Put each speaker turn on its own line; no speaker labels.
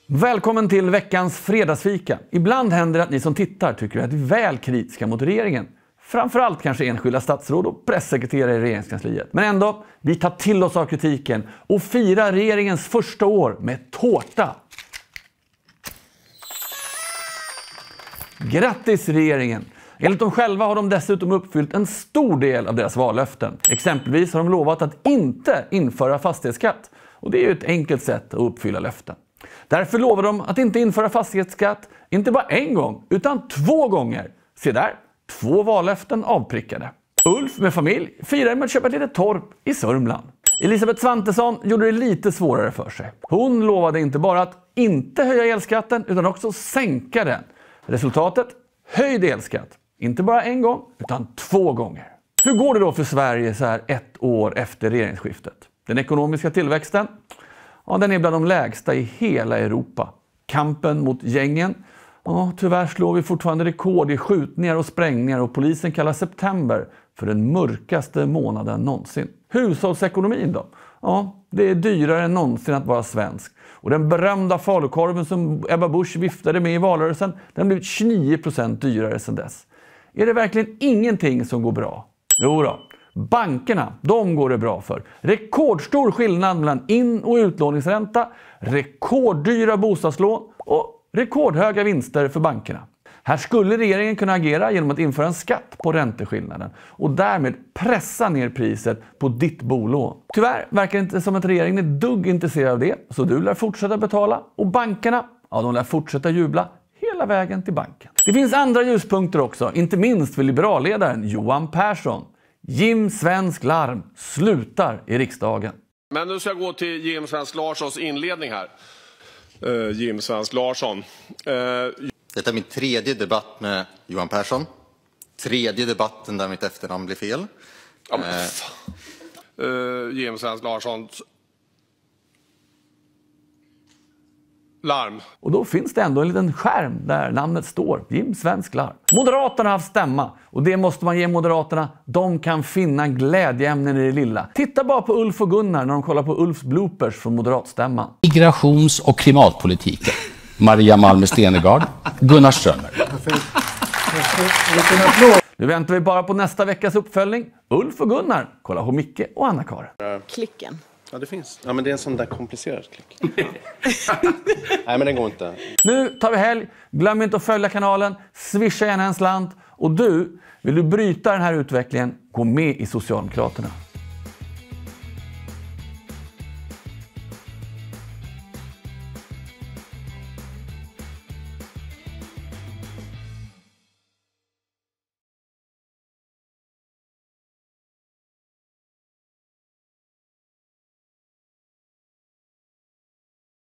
Välkommen till veckans fredagsfika. Ibland händer det att ni som tittar tycker att vi är väl kritiska mot regeringen. Framförallt kanske enskilda statsråd och pressekreterare i regeringskansliet. Men ändå, vi tar till oss av kritiken och firar regeringens första år med tårta. Grattis regeringen! Enligt dem själva har de dessutom uppfyllt en stor del av deras vallöften. Exempelvis har de lovat att inte införa fastighetsskatt. Och det är ju ett enkelt sätt att uppfylla löften. Därför lovar de att inte införa fastighetsskatt, inte bara en gång, utan 2 gånger. Se där, 2 vallöften avprickade. Ulf med familj firar med att köpa ett litet torp i Sörmland. Elisabeth Svantesson gjorde det lite svårare för sig. Hon lovade inte bara att inte höja elskatten utan också sänka den. Resultatet? Höjd elskatt. Inte bara en gång utan 2 gånger. Hur går det då för Sverige så här 1 år efter regeringsskiftet? Den ekonomiska tillväxten? Ja, den är bland de lägsta i hela Europa. Kampen mot gängen? Ja, tyvärr slår vi fortfarande rekord i skjutningar och sprängningar och polisen kallar september för den mörkaste månaden någonsin. Hushållsekonomin då? Ja, det är dyrare än någonsin att vara svensk. Och den berömda falukorven som Ebba Busch viftade med i valrörelsen, den har blivit 29% dyrare sedan dess. Är det verkligen ingenting som går bra? Jo då. Bankerna, de går det bra för. Rekordstor skillnad mellan in- och utlåningsränta, rekorddyra bostadslån och rekordhöga vinster för bankerna. Här skulle regeringen kunna agera genom att införa en skatt på ränteskillnaden och därmed pressa ner priset på ditt bolån. Tyvärr verkar det inte som att regeringen är dugg intresserad av det, så du lär fortsätta betala och bankerna, ja, de lär fortsätta jubla hela vägen till banken. Det finns andra ljuspunkter också, inte minst för liberalledaren Johan Persson. Jim Svensk Larm slutar i riksdagen.
Men nu ska jag gå till Jim Svensk Larssons inledning här. Jim Svensk Larsson.
Detta är min 3:e debatt med Johan Persson. 3:e debatten där mitt efternamn blir fel.
Ja, Jim Svensk Larsson. Larm.
Och då finns det ändå en liten skärm där namnet står, Jim Svensk Larm. Moderaterna har haft stämma och det måste man ge Moderaterna. De kan finna glädjeämnen i det lilla. Titta bara på Ulf och Gunnar när de kollar på Ulfs bloopers från Moderatstämman.
Migrations- och klimatpolitiken. Maria Malmö Stenegard, Gunnar Strömmer.
Nu väntar vi bara på nästa veckas uppföljning. Ulf och Gunnar, kolla på Micke och Anna-Karin.
Klicken.
Ja, det finns. Ja, men det är en sån där komplicerad klick. Nej, men den går inte.
Nu tar vi helg. Glöm inte att följa kanalen. Swisha gärna en slant. Och du, vill du bryta den här utvecklingen, gå med i Socialdemokraterna.